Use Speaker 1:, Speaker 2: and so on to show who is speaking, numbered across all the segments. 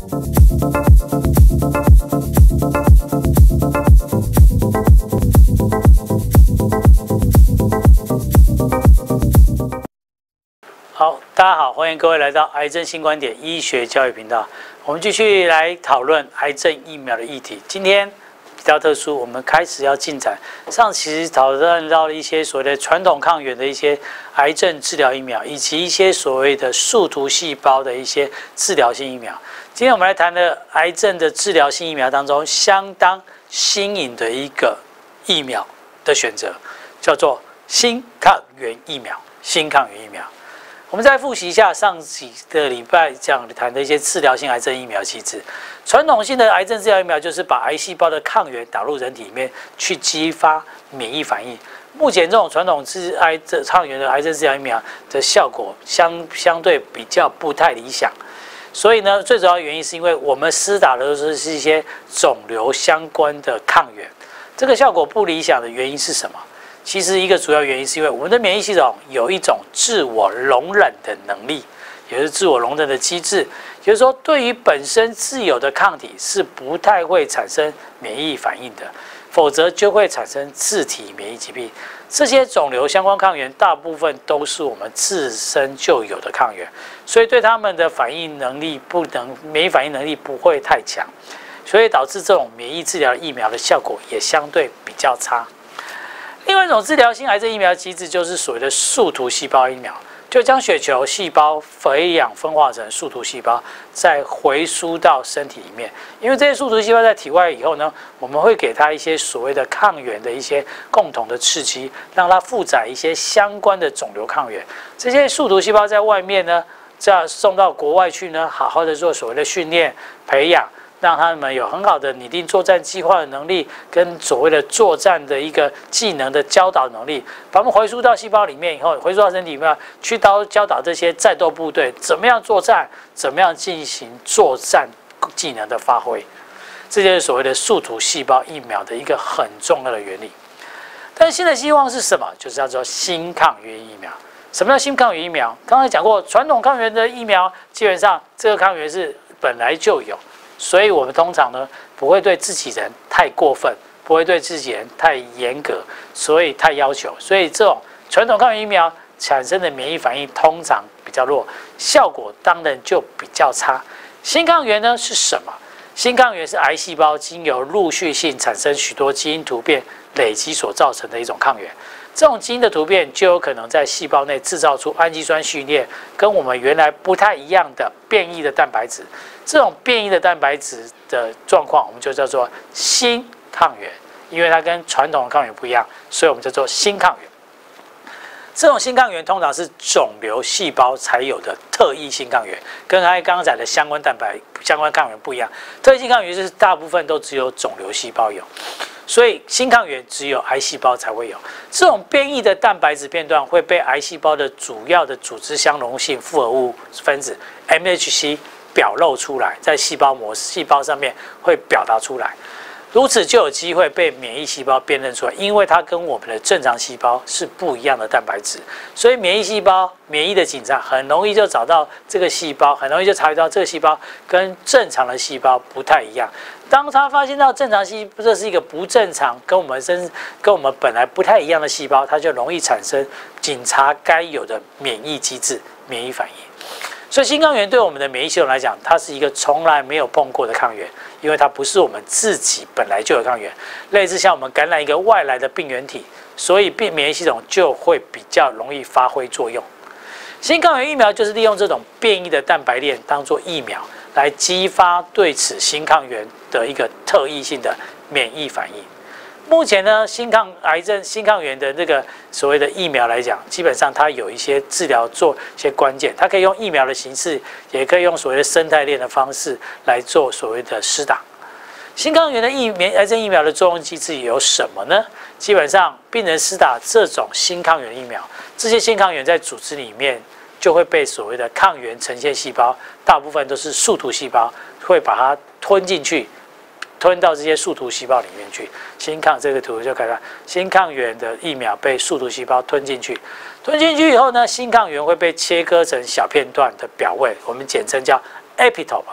Speaker 1: 好，大家好，欢迎各位来到癌症新观点医学教育频道。我们继续来讨论癌症疫苗的议题。今天比较特殊，我们开始要进展。上期讨论到了一些所谓的传统抗原的一些癌症治疗疫苗，以及一些所谓的树突细胞的一些治疗性疫苗。今天我们来谈的癌症的治疗性疫苗当中，相当新颖的一个疫苗的选择，叫做新抗原疫苗。新抗原疫苗。我们再复习一下上几个礼拜谈的一些治疗性癌症疫苗机制。传统性的癌症治疗疫苗就是把癌细胞的抗原打入人体里面去激发免疫反应。目前这种传统抗原的癌症治疗疫苗的效果相对比较不太理想。所以呢，最主要的原因是因为我们施打的都是一些肿瘤相关的抗原，这个效果不理想的原因是什么？其实一个主要原因是因为我们的免疫系统有一种自我容忍的能力，也就是自我容忍的机制，也就是说，对于本身自有的抗体是不太会产生免疫反应的，否则就会产生自体免疫疾病。这些肿瘤相关抗原大部分都是我们自身就有的抗原，所以对他们的免疫反应能力不会太强，所以导致这种免疫治疗疫苗的效果也相对比较差。另外一种治疗性癌症疫苗机制就是所谓的树突细胞疫苗，就将血球细胞培养分化成树突细胞，再回输到身体里面。因为这些树突细胞在体外以后呢，我们会给它一些所谓的抗原的一些共同的刺激，让它负载一些相关的肿瘤抗原。这些树突细胞在外面呢，这样送到国外去呢，好好的做所谓的训练培养。让他们有很好的拟定作战计划的能力，跟所谓的作战的一个技能的教导能力，把它们回输到细胞里面以后，回输到身体里面去教导这些战斗部队怎么样作战，怎么样进行作战技能的发挥。这就是所谓的树突细胞疫苗的一个很重要的原理。但是新的希望是什么？就是叫做新抗原疫苗。什么叫新抗原疫苗？刚才讲过，传统抗原的疫苗基本上这个抗原是本来就有。所以我们通常呢不会对自己人太过分，不会对自己人太严格，所以太要求。所以这种传统抗原疫苗产生的免疫反应通常比较弱，效果当然就比较差。新抗原呢是什么？新抗原是癌细胞经由陆续性产生许多基因突变累积所造成的一种抗原。这种基因的突变就有可能在细胞内制造出氨基酸序列跟我们原来不太一样的变异的蛋白质。这种变异的蛋白质的状况，我们就叫做新抗原，因为它跟传统的抗原不一样，所以我们叫做新抗原。这种新抗原通常是肿瘤细胞才有的特异性抗原，跟刚刚讲的相关抗原不一样。特异性抗原是大部分都只有肿瘤细胞有。所以新抗原只有癌细胞才会有。这种变异的蛋白质片段会被癌细胞的主要的组织相容性复合物分子 MHC 表露出来，在细胞上面会表达出来，如此就有机会被免疫细胞辨认出来，因为它跟我们的正常细胞是不一样的蛋白质，所以免疫的警察很容易就找到这个细胞，很容易就察觉到这个细胞跟正常的细胞不太一样。当他发现到正常细胞这是一个不正常，跟我们本来不太一样的细胞，它就容易产生警察该有的免疫机制、免疫反应。所以新抗原对我们的免疫系统来讲，它是一个从来没有碰过的抗原，因为它不是我们自己本来就有抗原，类似像我们感染一个外来的病原体，所以免疫系统就会比较容易发挥作用。新抗原疫苗就是利用这种变异的蛋白链当作疫苗，来激发对此新抗原的一个特异性的免疫反应。目前呢，新抗原的这个所谓的疫苗来讲，基本上它有一些治疗做一些关键，它可以用疫苗的形式，也可以用所谓的生态链的方式来做所谓的施打。新抗原的癌症疫苗的作用机制有什么呢？基本上，病人施打这种新抗原疫苗，这些新抗原在组织里面就会被所谓的抗原呈现细胞，大部分都是树突细胞，会把它吞进去。吞到这些树突细胞里面去，这个图就看到新抗原的疫苗被树突细胞吞进去，吞进去以后呢，新抗原会被切割成小片段的表位，我们简称叫 epitope。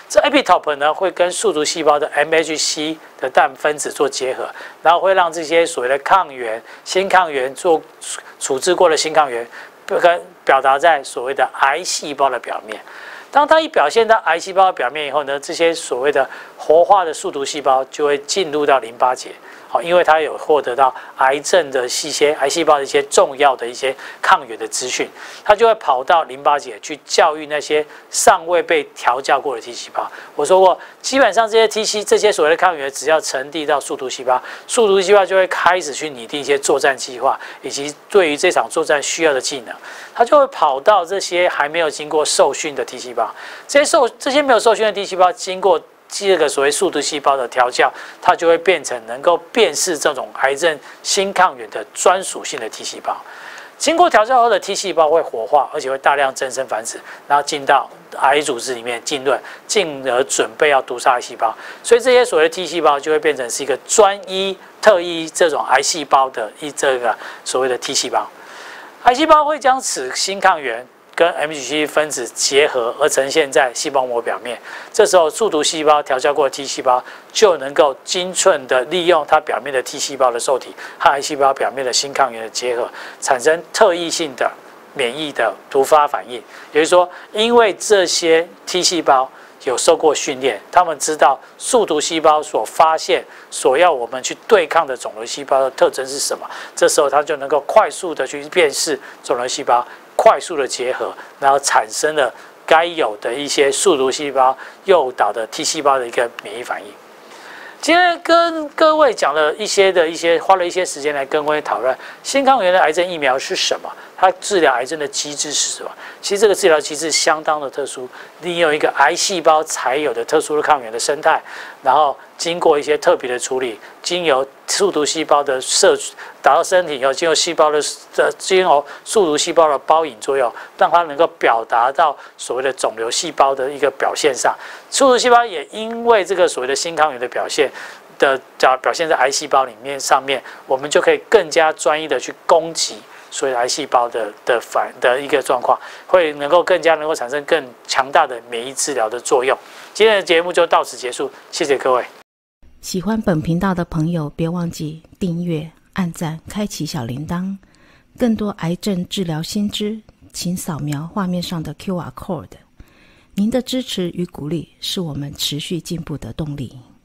Speaker 1: 这 epitope 呢会跟宿主细胞的 MHC 的氮分子做结合，然后会让这些所谓的抗原、新抗原做处置过的新抗原，表达在所谓的癌细胞的表面。当它一表现到癌细胞的表面以后呢，这些所谓的活化的宿主细胞就会进入到淋巴结。好，因为它有获得到癌症的一些癌细胞的一些重要的一些抗原的资讯，它就会跑到淋巴结去教育那些尚未被调教过的 T 细胞。我说过，基本上这些所谓的抗原，只要传递到宿主细胞，宿主细胞就会开始去拟定一些作战计划，以及对于这场作战需要的技能，它就会跑到这些还没有经过受训的 T 细胞，这些没有受训的 T 细胞经过这个所谓宿主细胞的调教，它就会变成能够辨识这种癌症新抗原的专属性的 T 细胞。经过调教后的 T 细胞会活化，而且会大量增生繁殖，然后进到癌组织里面浸润，进而准备要毒杀癌细胞。所以这些所谓的 T 细胞就会变成是一个专一、特异这种癌细胞的这个所谓的 T 细胞。癌细胞会将此新抗原跟 MHC 分子结合而呈现在细胞膜表面，这时候宿主细胞调教过的 T 细胞就能够精准的利用它表面的 T 细胞的受体和癌细胞表面的新抗原的结合，产生特异性的免疫的突发反应。也就是说，因为这些 T 细胞有受过训练，他们知道宿主细胞所发现、所要我们去对抗的肿瘤细胞的特征是什么，这时候它就能够快速的去辨识肿瘤细胞，快速的结合，然后产生了该有的一些宿主细胞诱导的 T 细胞的一个免疫反应。今天跟各位讲了花了一些时间来跟各位讨论新抗原的癌症疫苗是什么，它治疗癌症的机制是什么。其实这个治疗机制相当的特殊，利用一个癌细胞才有的特殊的抗原的生态，然后经过一些特别的处理，经由宿主细胞的打到身体以后，经由宿主细胞的包引作用，让它能够表达到所谓的肿瘤细胞的一个表现上。宿主细胞也因为这个所谓的新抗原的表现在癌细胞里面上面，我们就可以更加专一的去攻击所谓癌细胞的一个状况，会能够更产生更强大的免疫治疗的作用。今天的节目就到此结束，谢谢各位。
Speaker 2: 喜欢本频道的朋友，别忘记订阅、按赞、开启小铃铛。更多癌症治疗新知，请扫描画面上的 QR Code。您的支持与鼓励是我们持续进步的动力。